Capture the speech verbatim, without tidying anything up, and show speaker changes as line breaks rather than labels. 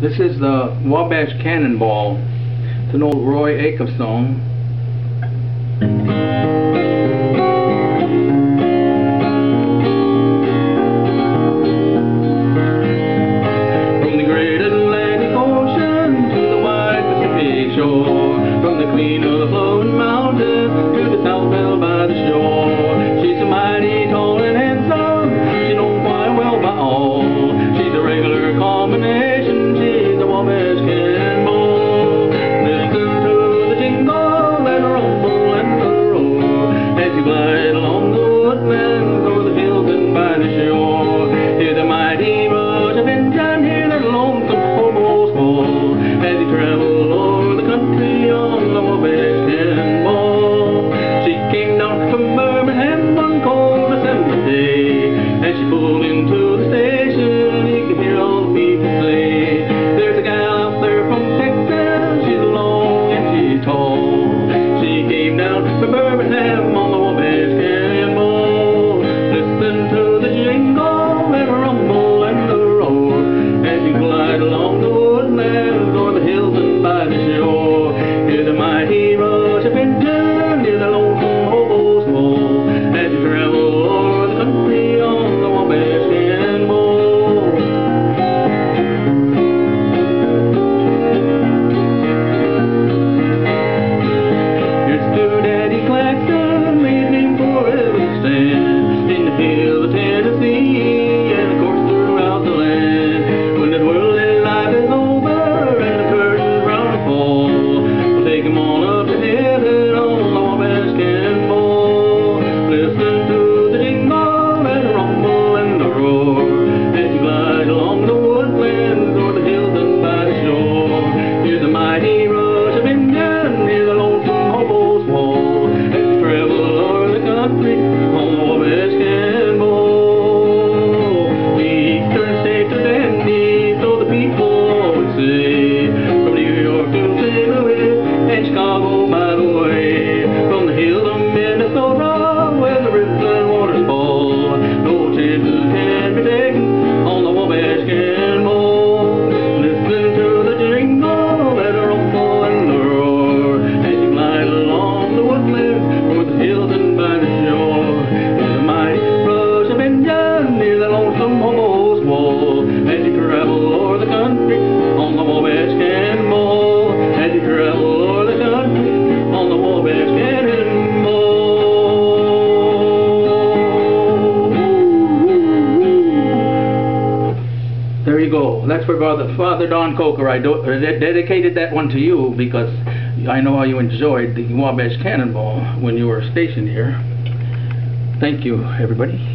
This is the Wabash Cannonball. It's an old Roy Acuff song. From the great Atlantic Ocean to the wide Pacific shore, from the queen of the flowing mountains to the south belle by the shore. She's a mighty tall and handsome, she's known quite well by all. She's a regular combination, she's the Wabash Cannonball. Listen to the jingle and the rumble and the roar as you glide along the woodlands over the hills and by the shore. Hear the mighty rush of engine, hear that lonesome hobo's call as you travel over the country on the Wabash Cannonball. She came down from Birmingham one cold December day, as she pulled into the station, you could hear all the people say, there's a gal out there from Texas, she's long and she's tall. She came down from Birmingham on the Wabash Cannonball. Listen to the jingle and the rumble and the roar as you glide along the woodlands or the hills and by the shore. Hear the mighty rush of engine, hear the lonesome hobo's call as you travel over the country on the Wabash Cannonball. Here's to Daddy Claxton, may his name forever stand in the hills of Tennessee and of course throughout the land. When this worldly life is over and the curtains round to fall, we'll take him on up to heaven on the Wabash Cannonball. Listen to the jingle and the rumble and the roar as you glide along the woodlands or the hills and by the shore. Hear the mighty rush of engine, hear the lonesome hobo's call as you travel over the country on the Wabash Cannonball. The eastern states are dandy, so the people always say, from New York to Saint Louis and Chicago by the way, from the hills of Minnesota where the rippling waters fall, no chances can be taken on the Wabash Cannonball. Listen to the jingle and the rumble and the roar as you glide along the woodlands over the hills and by the shore. Hear the mighty rush of engine, hear the lonesome hobo's call as you travel over the country on the Wabash Cannonball. As you travel over the country on the Wabash Cannonball. There you go. That's for Father, Father Don Kocher. I do, uh, dedicated that one to you because I know how you enjoyed the Wabash Cannonball when you were stationed here. Thank you, everybody.